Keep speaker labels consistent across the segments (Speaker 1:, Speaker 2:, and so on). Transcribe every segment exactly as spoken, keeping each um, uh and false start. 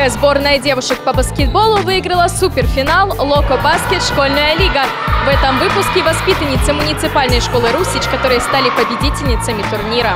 Speaker 1: Приморская сборная девушек по баскетболу выиграла суперфинал «Локо Баскет. Школьная лига». В этом выпуске воспитанницы муниципальной школы «Русич», которые стали победительницами турнира.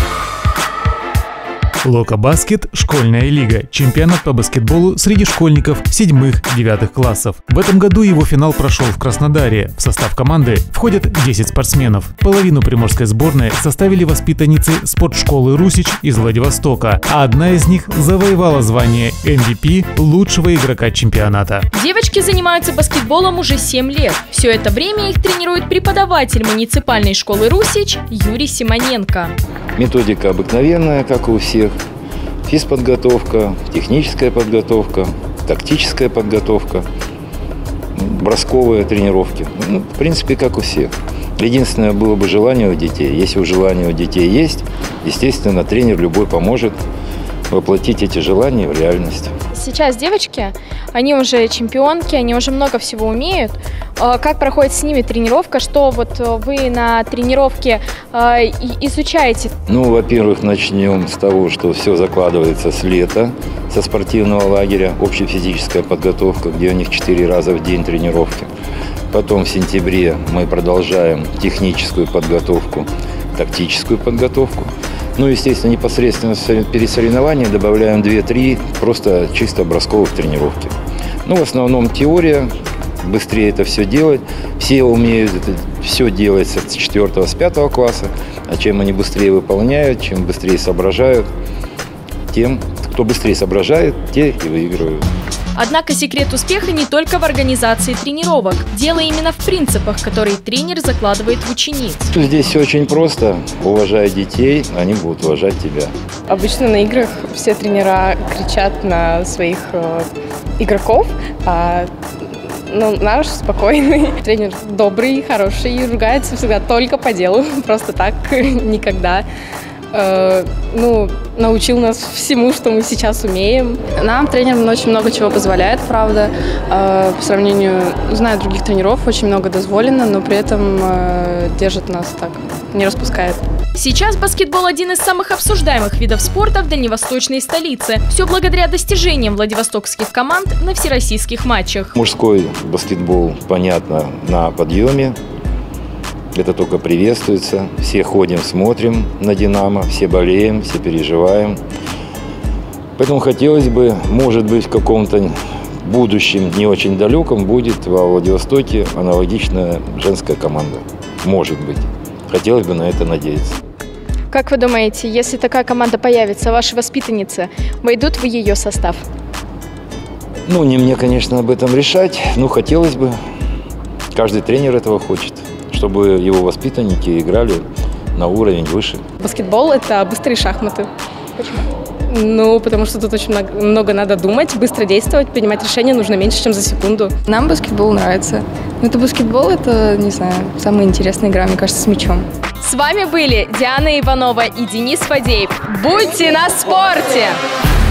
Speaker 2: «Локо Баскет. Школьная лига» – чемпионат по баскетболу среди школьников седьмых-девятых классов. В этом году его финал прошел в Краснодаре. В состав команды входят десять спортсменов. Половину приморской сборной составили воспитанницы спортшколы «Русич» из Владивостока, а одна из них завоевала звание эм ви пи лучшего игрока чемпионата.
Speaker 1: Девочки занимаются баскетболом уже семь лет. Все это время их тренирует преподаватель муниципальной школы «Русич» Юрий Симоненко.
Speaker 3: Методика обыкновенная, как у всех. Физподготовка, техническая подготовка, тактическая подготовка, бросковые тренировки. Ну, в принципе, как у всех. Единственное, было бы желание у детей. Если у желания у детей есть, естественно, тренер любой поможет воплотить эти желания в реальность.
Speaker 1: Сейчас девочки, они уже чемпионки, они уже много всего умеют. Как проходит с ними тренировка? Что вот вы на тренировке изучаете?
Speaker 3: Ну, во-первых, начнем с того, что все закладывается с лета, со спортивного лагеря, общая физическая подготовка, где у них четыре раза в день тренировки. Потом в сентябре мы продолжаем техническую подготовку, тактическую подготовку. Ну, естественно, непосредственно перед соревнованием добавляем две-три просто чисто бросковых тренировки. Ну, в основном теория, быстрее это все делать. Все умеют это все делать с четвёртого, с пятого класса. А чем они быстрее выполняют, чем быстрее соображают, тем, кто быстрее соображает, те и выигрывают.
Speaker 1: Однако секрет успеха не только в организации тренировок. Дело именно в принципах, которые тренер закладывает в учениц.
Speaker 3: Здесь все очень просто. Уважай детей, они будут уважать тебя.
Speaker 4: Обычно на играх все тренера кричат на своих э, игроков, а ну, наш спокойный. Тренер добрый, хороший, ругается всегда только по делу, просто так никогда. Э, ну, научил нас всему, что мы сейчас умеем. Нам тренер очень много чего позволяет, правда. Э, по сравнению, знаю других тренеров, очень много дозволено, но при этом э, держит нас так, не распускает.
Speaker 1: Сейчас баскетбол – один из самых обсуждаемых видов спорта в дальневосточной столице. Все благодаря достижениям владивостокских команд на всероссийских матчах.
Speaker 3: Мужской баскетбол, понятно, на подъеме. Это только приветствуется. Все ходим, смотрим на «Динамо», все болеем, все переживаем. Поэтому хотелось бы, может быть, в каком-то будущем, не очень далеком, будет во Владивостоке аналогичная женская команда. Может быть. Хотелось бы на это надеяться.
Speaker 1: Как вы думаете, если такая команда появится, ваши воспитанницы войдут в ее состав?
Speaker 3: Ну, не мне, конечно, об этом решать, но хотелось бы. Каждый тренер этого хочет, чтобы его воспитанники играли на уровень выше.
Speaker 4: Баскетбол – это быстрые шахматы.
Speaker 1: Почему?
Speaker 4: Ну, потому что тут очень много, много надо думать, быстро действовать, принимать решения нужно меньше, чем за секунду. Нам баскетбол нравится. Это баскетбол – это, не знаю, самая интересная игра, мне кажется, с мячом.
Speaker 1: С вами были Диана Иванова и Денис Фадеев. Будьте на спорте!